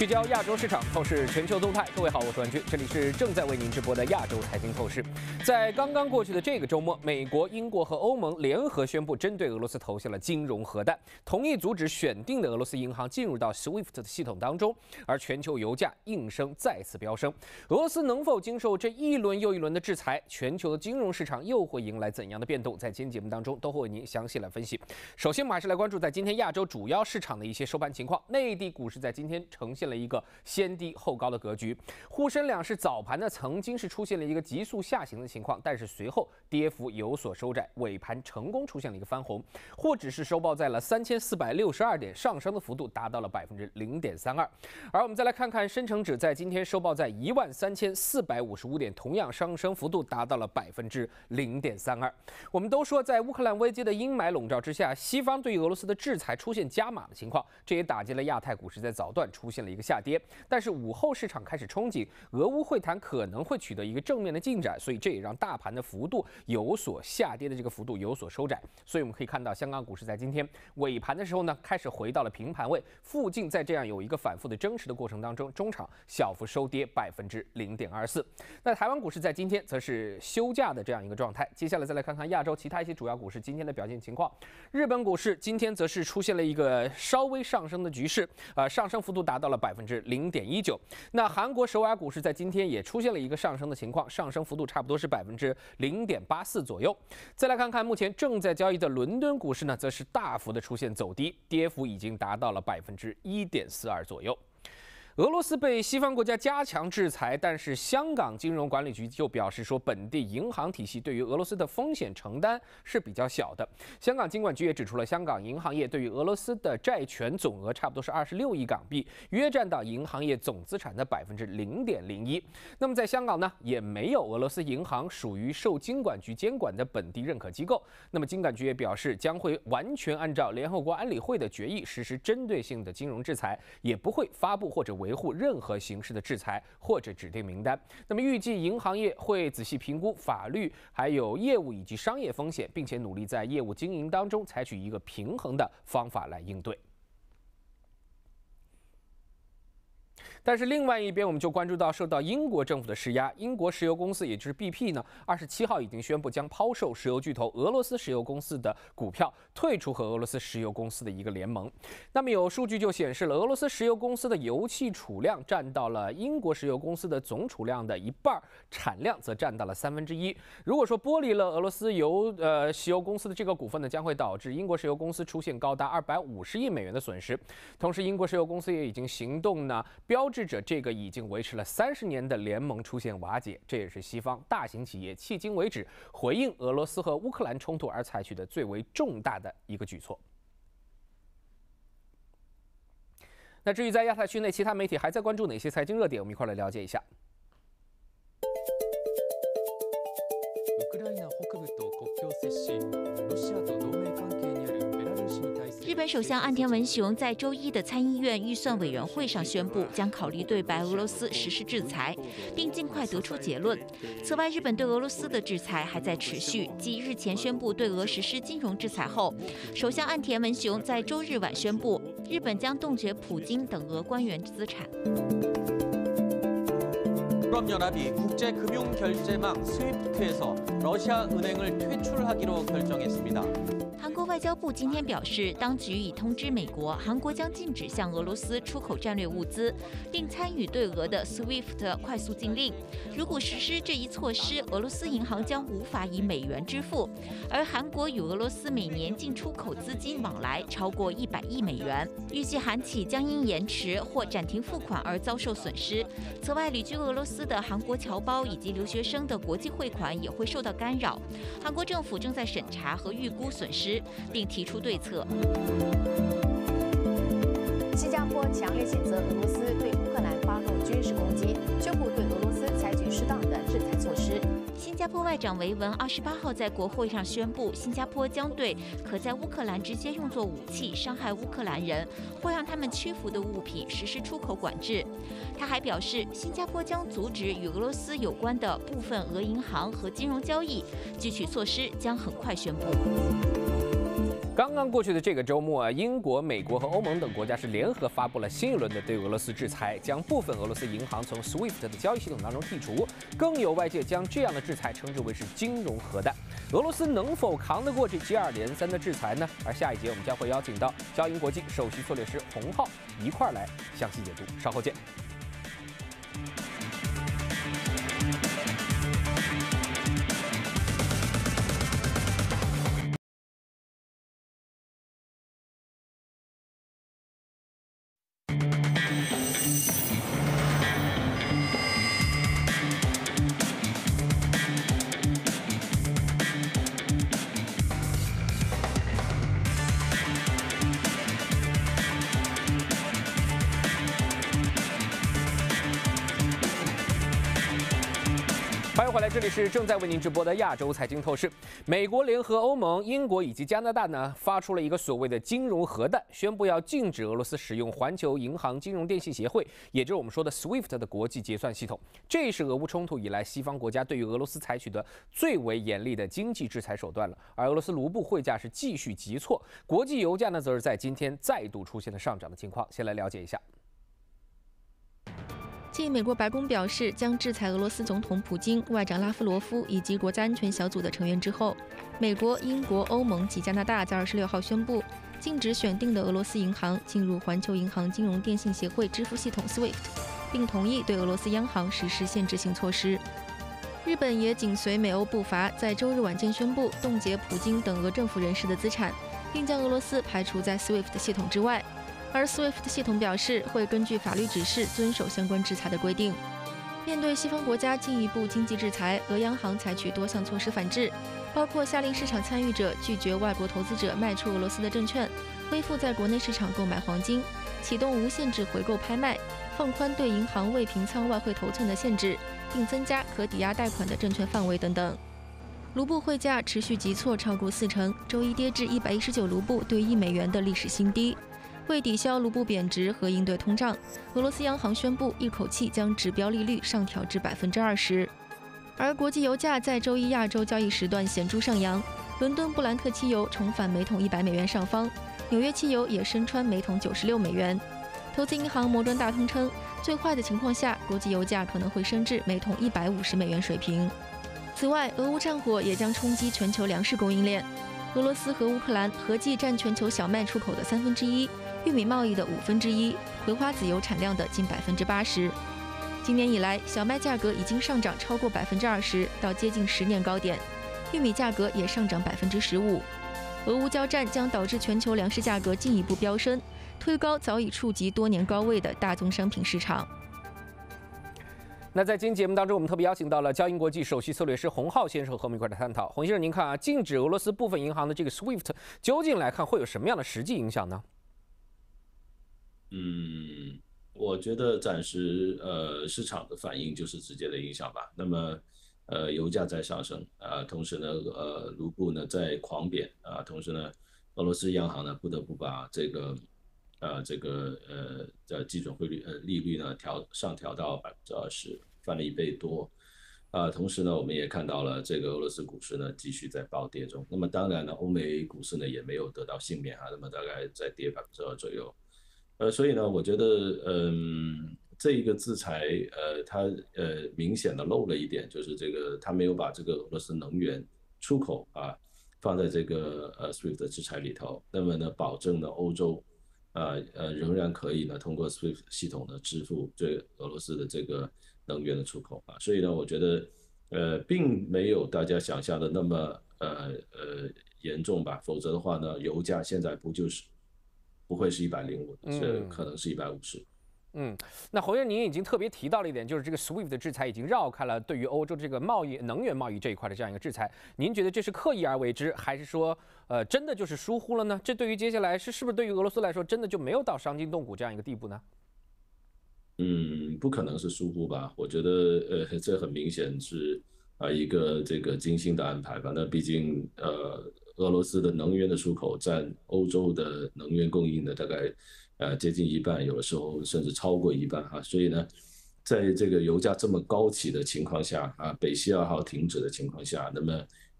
聚焦亚洲市场，透视全球动态。各位好，我是阮军，这里是正在为您直播的亚洲财经透视。在刚刚过去的这个周末，美国、英国和欧盟联合宣布，针对俄罗斯投下了金融核弹，同意阻止选定的俄罗斯银行进入到 SWIFT 的系统当中。而全球油价应声再次飙升，俄罗斯能否经受这一轮又一轮的制裁？全球的金融市场又会迎来怎样的变动？在今天节目当中都会为您详细来分析。首先，我们还是来关注在今天亚洲主要市场的一些收盘情况。内地股市在今天呈现了一个先低后高的格局，沪深两市早盘呢曾经是出现了一个急速下行的情况，但是随后跌幅有所收窄，尾盘成功出现了一个翻红，沪指是收报在了3462点，上升的幅度达到了0.32%。而我们再来看看深成指在今天收报在13455点，同样上升幅度达到了0.32%。我们都说在乌克兰危机的阴霾笼罩之下，西方对于俄罗斯的制裁出现加码的情况，这也打击了亚太股市在早段出现了一个下跌。但是午后市场开始憧憬俄乌会谈可能会取得一个正面的进展，所以这也让大盘的幅度有所下跌的这个幅度有所收窄。所以我们可以看到，香港股市在今天尾盘的时候呢，开始回到了平盘位附近，在这样有一个反复的争持的过程当中，中场小幅收跌0.24%。那台湾股市在今天则是休假的这样一个状态。接下来再来看看亚洲其他一些主要股市今天的表现情况。日本股市今天则是出现了一个稍微上升的局势，上升幅度达到了0.19%。那韩国首尔股市在今天也出现了一个上升的情况，上升幅度差不多是0.84%左右。再来看看目前正在交易的伦敦股市呢，则是大幅的出现走低，跌幅已经达到了1.42%左右。俄罗斯被西方国家加强制裁，但是香港金融管理局就表示说，本地银行体系对于俄罗斯的风险承担是比较小的。香港金管局也指出了，香港银行业对于俄罗斯的债权总额差不多是26亿港币，约占到银行业总资产的0.01%。那么在香港呢，也没有俄罗斯银行属于受金管局监管的本地认可机构。那么金管局也表示，将会完全按照联合国安理会的决议实施针对性的金融制裁，也不会发布或者维护任何形式的制裁或者指定名单。那么预计银行业会仔细评估法律、还有业务以及商业风险，并且努力在业务经营当中采取一个平衡的方法来应对。但是另外一边，我们就关注到受到英国政府的施压，英国石油公司也就是 BP 呢，27号已经宣布将抛售石油巨头俄罗斯石油公司的股票，退出和俄罗斯石油公司的一个联盟。那么有数据就显示了，俄罗斯石油公司的油气储量占到了英国石油公司的总储量的一半，产量则占到了1/3。如果说剥离了俄罗斯石油公司的这个股份呢，将会导致英国石油公司出现高达250亿美元的损失。同时，英国石油公司也已经行动呢，标志着这个已经维持了30年的联盟出现瓦解，这也是西方大型企业迄今为止回应俄罗斯和乌克兰冲突而采取的最为重大的一个举措。那至于在亚太区内，其他媒体还在关注哪些财经热点，我们一块来了解一下。 日本首相岸田文雄在周一的参议院预算委员会上宣布，将考虑对白俄罗斯实施制裁，并尽快得出结论。此外，日本对俄罗斯的制裁还在持续。继日前宣布对俄实施金融制裁后，首相岸田文雄在周日晚宣布，日本将冻结普京等俄官员资产。 유럽연합이 국제금융결제망 스위프트에서 러시아 은행을 퇴출하기로 결정했습니다. 韩国外交部今天表示，当局已通知美国，韩国将禁止向俄罗斯出口战略物资，并参与对俄的 SWIFT 快速禁令。如果实施这一措施，俄罗斯银行将无法以美元支付，而韩国与俄罗斯每年进出口资金往来超过100亿美元，预计韩企将因延迟或暂停付款而遭受损失。此外，旅居俄罗斯的韩国侨胞以及留学生的国际汇款也会受到干扰。韩国政府正在审查和预估损失，并提出对策。 新加坡强烈谴责俄罗斯对乌克兰发动军事攻击，宣布对俄罗斯采取适当的制裁措施。 新加坡外长维文28号在国会上宣布，新加坡将对可在乌克兰直接用作武器伤害乌克兰人或让他们屈服的物品实施出口管制。他还表示，新加坡将阻止与俄罗斯有关的部分俄银行和金融交易，具体措施将很快宣布。 刚刚过去的这个周末啊，英国、美国和欧盟等国家是联合发布了新一轮的对俄罗斯制裁，将部分俄罗斯银行从 SWIFT 的交易系统当中剔除。更有外界将这样的制裁称之为是金融核弹。俄罗斯能否扛得过这接二连三的制裁呢？而下一节我们将会邀请到交银国际首席策略师洪浩一块儿来详细解读。稍后见。欢迎回来，这里是正在为您直播的亚洲财经透视。美国联合欧盟、英国以及加拿大呢，发出了一个所谓的金融核弹，宣布要禁止俄罗斯使用环球银行金融电信协会，也就是我们说的 SWIFT 的国际结算系统。这是俄乌冲突以来西方国家对于俄罗斯采取的最为严厉的经济制裁手段了。而俄罗斯卢布汇价是继续急挫，国际油价呢，则是在今天再度出现了上涨的情况。先来了解一下。 继美国白宫表示将制裁俄罗斯总统普京、外长拉夫罗夫以及国家安全小组的成员之后，美国、英国、欧盟及加拿大在26号宣布禁止选定的俄罗斯银行进入环球银行金融电信协会支付系统 SWIFT， 并同意对俄罗斯央行实施限制性措施。日本也紧随美欧步伐，在周日晚间宣布冻结普京等俄政府人士的资产，并将俄罗斯排除在 SWIFT 系统之外。而 SWIFT 系统表示会根据法律指示遵守相关制裁的规定。面对西方国家进一步经济制裁，俄央行采取多项措施反制，包括下令市场参与者拒绝外国投资者卖出俄罗斯的证券，恢复在国内市场购买黄金，启动无限制回购拍卖，放宽对银行未平仓外汇头寸的限制，并增加可抵押贷款的证券范围等等。卢布汇价持续急挫超过40%，周一跌至119卢布兑1美元的历史新低。为抵消卢布贬值和应对通胀，俄罗斯央行宣布一口气将指标利率上调至20%。而国际油价在周一亚洲交易时段显著上扬，伦敦布兰特汽油重返每桶100美元上方，纽约汽油也升穿每桶96美元。投资银行摩根大通称，最坏的情况下，国际油价可能会升至每桶150美元水平。此外，俄乌战火也将冲击全球粮食供应链。俄罗斯和乌克兰合计占全球小麦出口的1/3，玉米贸易的1/5，葵花籽油产量的近80%。今年以来，小麦价格已经上涨超过20%，到接近10年高点，玉米价格也上涨15%。俄乌交战将导致全球粮食价格进一步飙升，推高早已触及多年高位的大宗商品市场。 那在今天节目当中，我们特别邀请到了交银国际首席策略师洪浩先生和我们一块来探讨。洪先生，您看啊，禁止俄罗斯部分银行的这个 SWIFT， 究竟来看会有什么样的实际影响呢？ 我觉得暂时市场的反应就是直接的影响吧。那么油价在上升同时呢卢布呢在狂贬同时呢俄罗斯央行呢不得不把这个基准汇率利率呢上调到20%，翻了1倍多。同时呢，我们也看到了这个俄罗斯股市呢继续在暴跌中。那么当然呢，欧美股市呢也没有得到幸免那么大概在跌2%左右。所以呢，我觉得这一个制裁它明显的漏了一点，就是这个它没有把这个俄罗斯能源出口放在这个SWIFT 的制裁里头。那么呢，保证呢欧洲仍然可以呢通过 SWIFT 系统呢支付对俄罗斯的这个能源的出口所以呢，我觉得并没有大家想象的那么严重吧。否则的话呢，油价现在不会是105，是可能是150。 那洪先生，您已经特别提到了一点，就是这个 SWIFT 的制裁已经绕开了对于欧洲这个能源贸易这一块的这样一个制裁。您觉得这是刻意而为之，还是说真的就是疏忽了呢？这对于接下来是不是对于俄罗斯来说，真的就没有到伤筋动骨这样一个地步呢？ 不可能是疏忽吧？我觉得这很明显是一个这个精心的安排吧。那毕竟俄罗斯的能源的出口占欧洲的能源供应的大概接近一半，有的时候甚至超过一半所以呢，在这个油价这么高企的情况下北溪2号停止的情况下，那么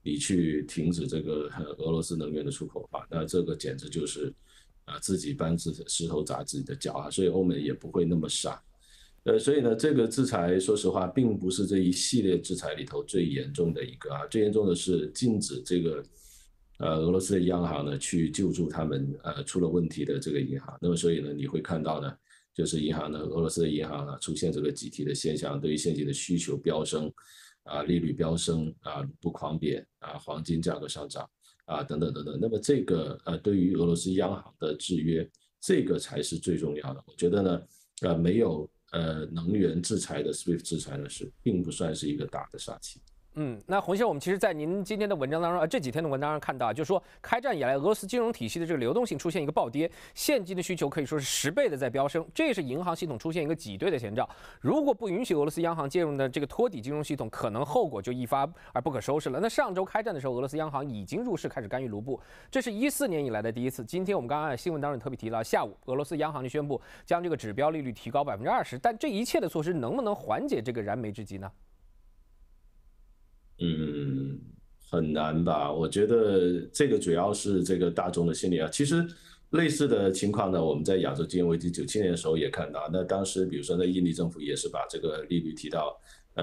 你去停止这个俄罗斯能源的出口啊，那这个简直就是自己搬石头砸自己的脚啊，所以欧美也不会那么傻。所以呢，这个制裁说实话并不是这一系列制裁里头最严重的一个啊，最严重的是禁止这个俄罗斯的央行呢去救助他们出了问题的这个银行。那么所以呢，你会看到呢，就是银行呢，俄罗斯的银行出现这个集体的现象，对于现金的需求飙升利率飙升卢布狂贬黄金价格上涨等等等等。那么这个对于俄罗斯央行的制约，这个才是最重要的。我觉得呢没有能源制裁的 SWIFT 制裁呢并不算是一个大的杀器。 那洪先生，我们其实，在您今天的文章当中，这几天的文章上看到，就是说开战以来，俄罗斯金融体系的这个流动性出现一个暴跌，现金的需求可以说是10倍的在飙升，这也是银行系统出现一个挤兑的前兆。如果不允许俄罗斯央行介入的这个托底金融系统，可能后果就一发而不可收拾了。那上周开战的时候，俄罗斯央行已经入市开始干预卢布，这是14年以来的第一次。今天我们刚刚新闻当中特别提到，下午俄罗斯央行就宣布将这个指标利率提高20%，但这一切的措施能不能缓解这个燃眉之急呢？ 很难吧？我觉得这个主要是这个大众的心理啊。其实类似的情况呢，我们在亚洲金融危机97年的时候也看到。那当时比如说在印尼政府也是把这个利率提到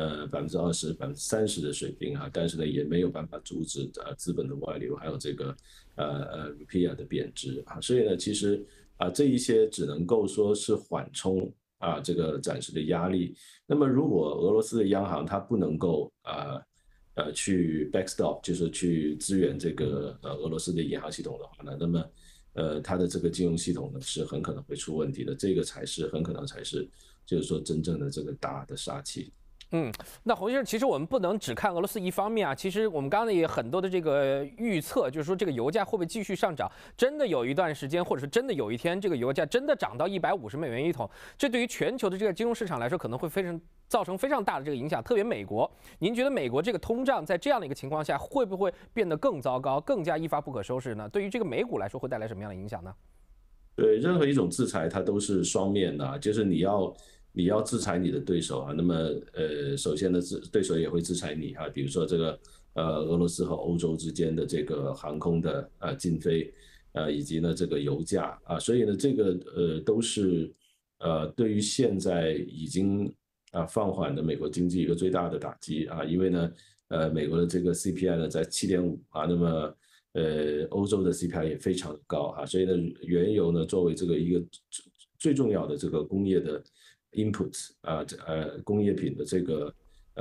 20%、30%的水平但是呢也没有办法阻止资本的外流，还有这个rupiah 的贬值所以呢其实这一些只能够说是缓冲这个暂时的压力。那么如果俄罗斯的央行它不能够去 backstop， 就是去支援这个俄罗斯的银行系统的话呢，那么它的这个金融系统呢是很可能会出问题的，这个才是很可能才是就是说真正的这个大的杀器。 那洪先生，其实我们不能只看俄罗斯一方面其实我们刚刚也很多的这个预测，就是说这个油价会不会继续上涨？真的有一段时间，或者是真的有一天，这个油价真的涨到$150一桶，这对于全球的这个金融市场来说，可能会造成非常大的这个影响。特别美国，您觉得美国这个通胀在这样的一个情况下，会不会变得更糟糕，更加一发不可收拾呢？对于这个美股来说，会带来什么样的影响呢？ 对，任何一种制裁它都是双面的就是你要制裁你的对手那么首先呢对手也会制裁你比如说这个俄罗斯和欧洲之间的这个航空的禁飞以及呢这个油价所以呢这个都是对于现在已经放缓的美国经济一个最大的打击因为呢美国的这个 CPI 呢在7.5那么欧洲的 CPI 也非常的高所以呢原油呢作为这个一个最重要的这个工业的input 工业品的这个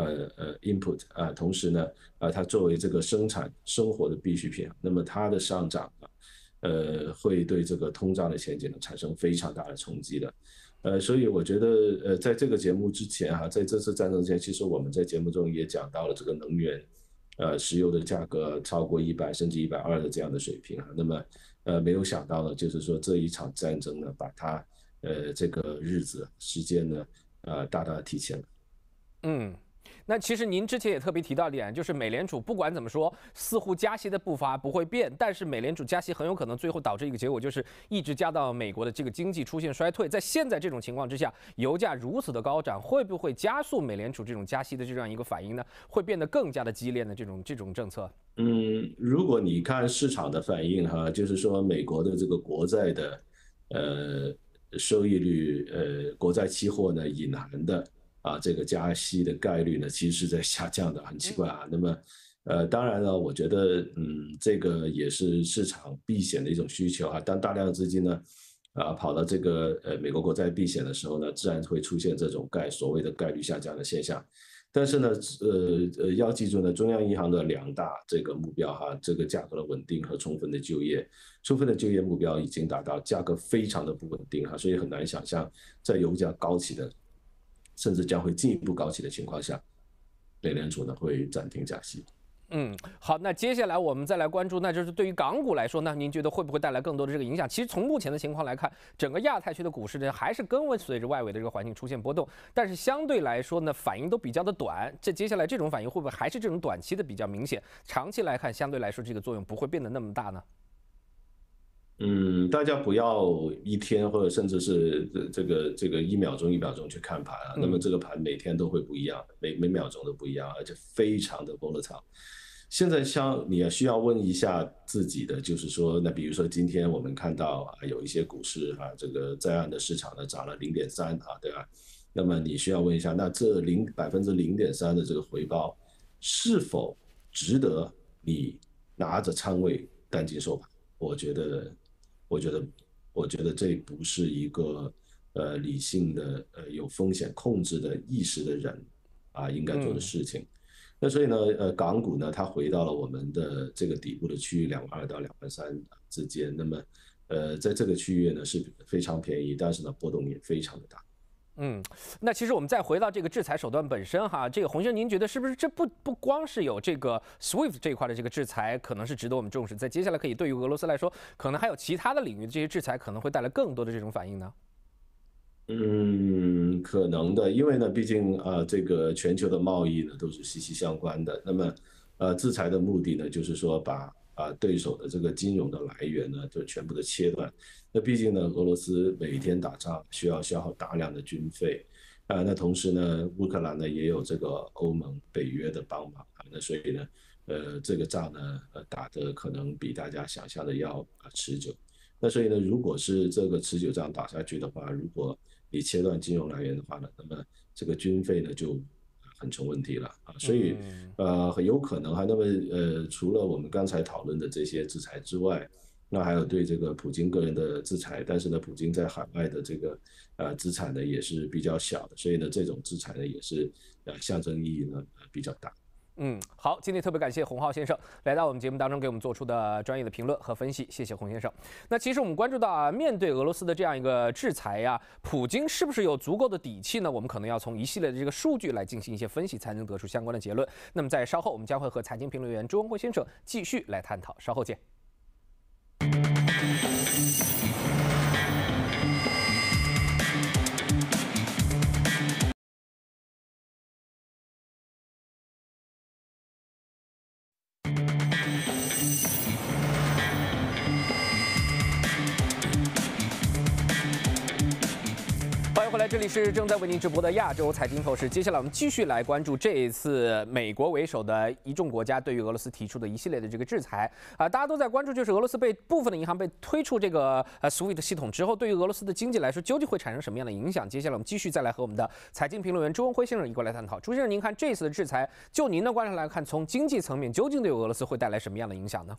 input 同时呢它作为这个生产生活的必需品那么它的上涨会对这个通胀的前景产生非常大的冲击的所以我觉得在这个节目之前在这次战争之前，其实我们在节目中也讲到了这个能源石油的价格超过100甚至120的这样的水平那么没有想到呢，就是说这一场战争呢把它这个时间呢大大提前了。 那其实您之前也特别提到一点，就是美联储不管怎么说，似乎加息的步伐不会变，但是美联储加息很有可能最后导致一个结果，就是一直加到美国的这个经济出现衰退。在现在这种情况之下，油价如此的高涨，会不会加速美联储这种加息的这样一个反应呢？会变得更加的激烈的这种政策？ 如果你看市场的反应就是说美国的这个国债的收益率国债期货呢隐含的这个加息的概率呢其实是在下降的，很奇怪那么当然了，我觉得这个也是市场避险的一种需求当大量的资金呢跑到这个美国国债避险的时候呢，自然会出现这种所谓的概率下降的现象。但是呢要记住呢，中央银行的2大这个目标这个价格的稳定和充分的就业目标已经达到，价格非常的不稳定所以很难想象在油价高起的甚至将会进一步高起的情况下，美联储呢会暂停加息。 好，那接下来我们再来关注，那就是对于港股来说呢，您觉得会不会带来更多的这个影响？其实从目前的情况来看，整个亚太区的股市呢还是跟随着外围的这个环境出现波动，但是相对来说呢，反应都比较的短。接下来这种反应会不会还是这种短期的比较明显？长期来看，相对来说这个作用不会变得那么大呢？ 大家不要一天或者甚至是这个1秒钟1秒钟去看盘那么这个盘每天都会不一样，每秒钟都不一样，而且非常的 volatile。 现在你也需要问一下自己的，就是说，那比如说今天我们看到有一些股市这个在岸的市场呢涨了0.3对吧？那么你需要问一下，那这0.3%的这个回报是否值得你拿着仓位担惊受怕？我觉得这不是一个理性的有风险控制的意识的人应该做的事情。那所以呢，港股呢，它回到了我们的这个底部的区域22000到23000之间。那么，在这个区域呢是非常便宜，但是呢波动也非常的大。 那其实我们再回到这个制裁手段本身哈，这个洪先生，您觉得是不是这不光是有这个 SWIFT 这一块的这个制裁，可能是值得我们重视，在接下来可以对于俄罗斯来说，可能还有其他的领域的这些制裁可能会带来更多的这种反应呢？ 可能的，因为呢，毕竟这个全球的贸易呢都是息息相关的。那么制裁的目的呢，就是说把对手的这个金融的来源呢就全部的切断。那毕竟呢，俄罗斯每天打仗需要消耗大量的军费那同时呢，乌克兰呢也有这个欧盟、北约的帮忙那所以呢，这个仗呢打得可能比大家想象的要持久。那所以呢，如果是这个持久战打下去的话，如果你切断金融来源的话呢，那么这个军费呢就很成问题了所以很有可能那么除了我们刚才讨论的这些制裁之外，那还有对这个普京个人的制裁，但是呢，普京在海外的这个资产呢也是比较小的，所以呢，这种制裁呢也是象征意义呢比较大。 好，今天特别感谢洪浩先生来到我们节目当中给我们做出的专业的评论和分析，谢谢洪先生。那其实我们关注到面对俄罗斯的这样一个制裁普京是不是有足够的底气呢？我们可能要从一系列的这个数据来进行一些分析，才能得出相关的结论。那么在稍后，我们将会和财经评论员朱文辉先生继续来探讨，稍后见。欢迎回来，这里是正在为您直播的亚洲财经透视。接下来我们继续来关注这一次美国为首的一众国家对于俄罗斯提出的一系列的这个制裁大家都在关注，就是俄罗斯被部分的银行被推出这个SWIFT 系统之后，对于俄罗斯的经济来说究竟会产生什么样的影响？接下来我们继续再来和我们的财经评论员朱文辉先生一块来探讨。朱先生，您看这次的制裁，就您的观察来看，从经济层面究竟对俄罗斯会带来什么样的影响呢？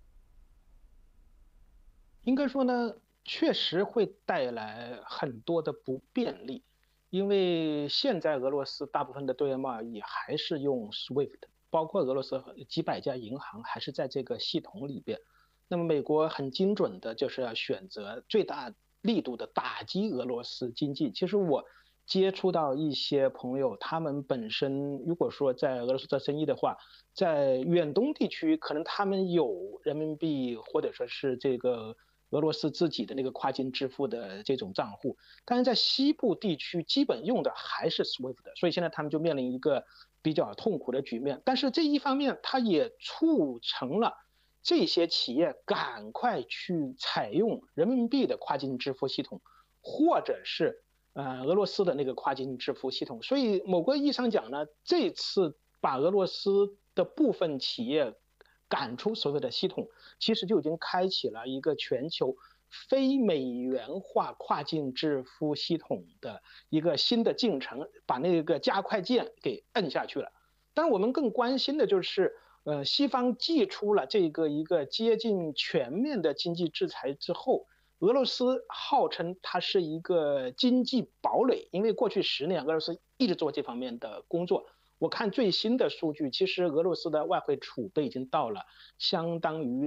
应该说呢，确实会带来很多的不便利，因为现在俄罗斯大部分的对外贸易还是用 SWIFT， 包括俄罗斯几百家银行还是在这个系统里边。那么美国很精准的就是要选择最大力度的打击俄罗斯经济。其实我接触到一些朋友，他们本身如果说在俄罗斯做生意的话，在远东地区可能他们有人民币或者说是这个俄罗斯自己的那个跨境支付的这种账户，但是在西部地区基本用的还是 SWIFT， 所以现在他们就面临一个比较痛苦的局面。但是这一方面，它也促成了这些企业赶快去采用人民币的跨境支付系统，或者是俄罗斯的那个跨境支付系统。所以某个意义上讲呢，这次把俄罗斯的部分企业赶出所谓的系统，其实就已经开启了一个全球非美元化跨境支付系统的一个新的进程，把那个加快键给摁下去了。但是我们更关心的就是西方祭出了这个一个接近全面的经济制裁之后，俄罗斯号称它是一个经济堡垒，因为过去10年俄罗斯一直做这方面的工作。我看最新的数据，其实俄罗斯的外汇储备已经到了相当于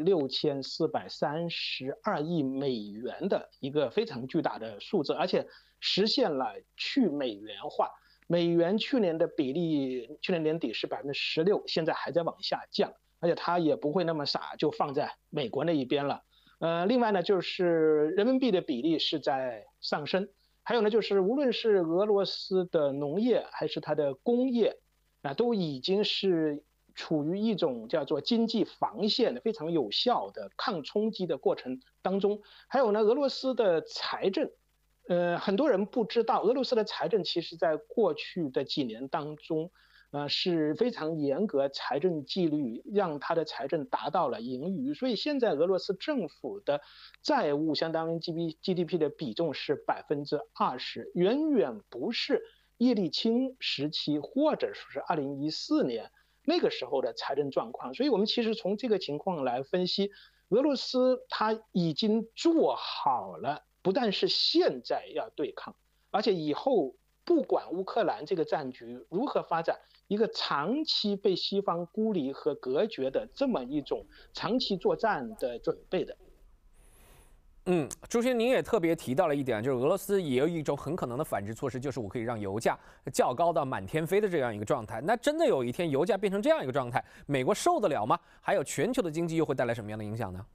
6432亿美元的一个非常巨大的数字，而且实现了去美元化。美元去年的比例，去年年底是16%，现在还在往下降，而且它也不会那么傻，就放在美国那一边了。另外呢，就是人民币的比例是在上升，还有呢，就是无论是俄罗斯的农业还是它的工业，都已经是处于一种叫做经济防线的非常有效的抗冲击的过程当中。还有呢，俄罗斯的财政，很多人不知道，俄罗斯的财政其实在过去的几年当中， 是非常严格财政纪律，让它的财政达到了盈余。所以现在俄罗斯政府的债务相当于 GDP 的比重是20%，远远不是叶利钦时期或者说是2014年那个时候的财政状况。所以我们其实从这个情况来分析，俄罗斯它已经做好了，不但是现在要对抗，而且以后不管乌克兰这个战局如何发展，一个长期被西方孤立和隔绝的这么一种长期作战的准备的。 朱先您也特别提到了一点，就是俄罗斯也有一种很可能的反制措施，就是我可以让油价较高到满天飞的这样一个状态。那真的有一天油价变成这样一个状态，美国受得了吗？还有全球的经济又会带来什么样的影响呢？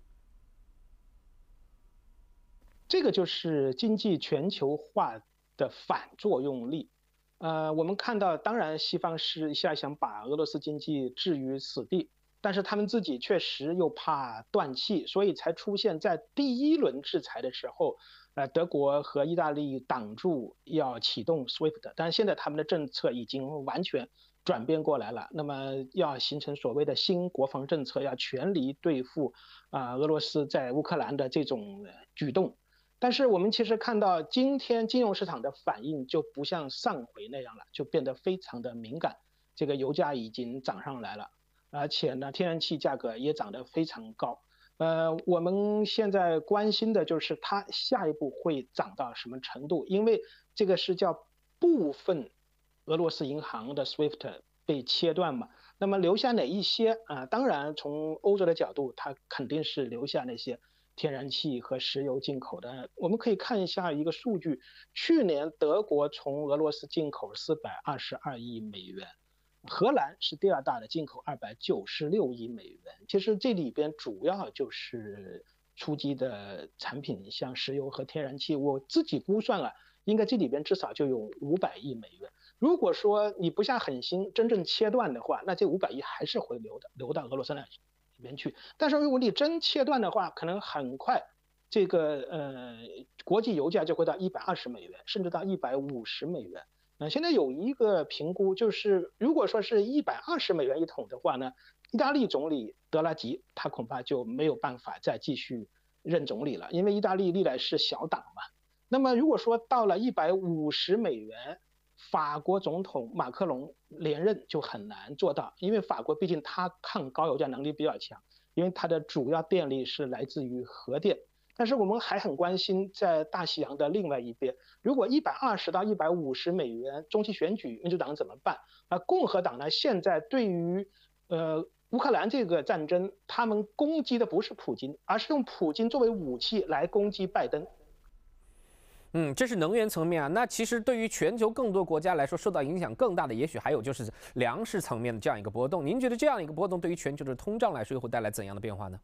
这个就是经济全球化的反作用力。我们看到，当然西方是一下想把俄罗斯经济置于死地，但是他们自己确实又怕断气，所以才出现在第一轮制裁的时候，德国和意大利挡住要启动 SWIFT， 但是现在他们的政策已经完全转变过来了，那么要形成所谓的新国防政策，要全力对付俄罗斯在乌克兰的这种举动。但是我们其实看到今天金融市场的反应就不像上回那样了，就变得非常的敏感。这个油价已经涨上来了，而且呢，天然气价格也涨得非常高。我们现在关心的就是它下一步会涨到什么程度，因为这个是叫部分俄罗斯银行的 SWIFT 被切断嘛。那么留下哪一些当然从欧洲的角度，它肯定是留下那些天然气和石油进口的。我们可以看一下一个数据，去年德国从俄罗斯进口422亿美元，荷兰是第二大的，进口296亿美元。其实这里边主要就是出击的产品，像石油和天然气，我自己估算了，应该这里边至少就有500亿美元。如果说你不下狠心真正切断的话，那这500亿还是会流到俄罗斯那里边去。但是如果你真切断的话，可能很快这个国际油价就会到120美元，甚至到150美元。现在有一个评估，就是如果说是120美元一桶的话呢，意大利总理德拉吉他恐怕就没有办法再继续任总理了，因为意大利历来是小党嘛。那么如果说到了150美元，法国总统马克龙连任就很难做到，因为法国毕竟它抗高油价能力比较强，因为它的主要电力是来自于核电。但是我们还很关心在大西洋的另外一边，如果120到150美元，中期选举民主党怎么办？共和党呢，现在对于乌克兰这个战争，他们攻击的不是普京，而是用普京作为武器来攻击拜登。 这是能源层面啊。那其实对于全球更多国家来说，受到影响更大的，也许还有就是粮食层面的这样一个波动。您觉得这样一个波动对于全球的通胀来说，又会带来怎样的变化呢？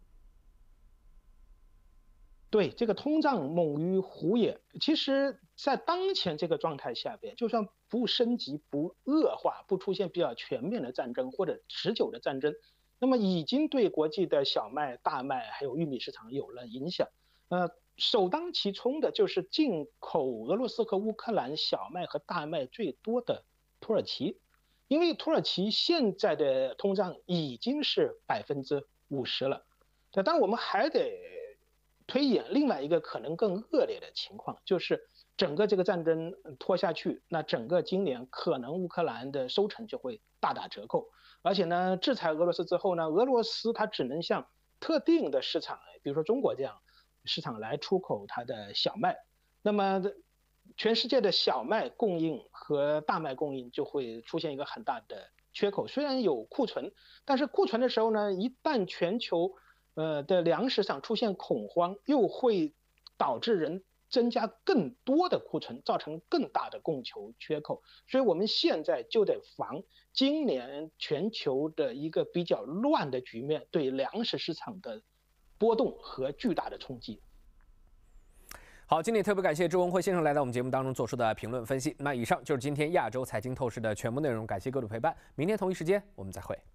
对，这个通胀猛于虎也。其实，在当前这个状态下边，就算不升级、不恶化、不出现比较全面的战争或者持久的战争，那么已经对国际的小麦、大麦还有玉米市场有了影响。首当其冲的就是进口俄罗斯和乌克兰小麦和大麦最多的土耳其，因为土耳其现在的通胀已经是50%了。当然，我们还得推演另外一个可能更恶劣的情况，就是整个这个战争拖下去，那整个今年可能乌克兰的收成就会大打折扣。而且呢，制裁俄罗斯之后呢，俄罗斯它只能向特定的市场，比如说中国这样市场来出口它的小麦，那么全世界的小麦供应和大麦供应就会出现一个很大的缺口。虽然有库存，但是库存的时候呢，一旦全球的粮食上出现恐慌，又会导致人增加更多的库存，造成更大的供求缺口。所以我们现在就得防今年全球的一个比较乱的局面对粮食市场的波动和巨大的冲击。 好，今天特别感谢周文辉先生来到我们节目当中做出的评论分析。那以上就是今天亚洲财经透视的全部内容，感谢各位陪伴。明天同一时间我们再会。